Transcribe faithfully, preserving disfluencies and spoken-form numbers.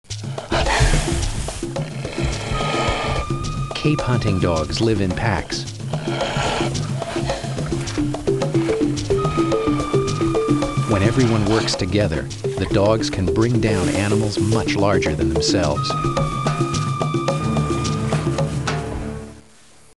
Cape hunting dogs live in packs. When everyone works together, the dogs can bring down animals much larger than themselves.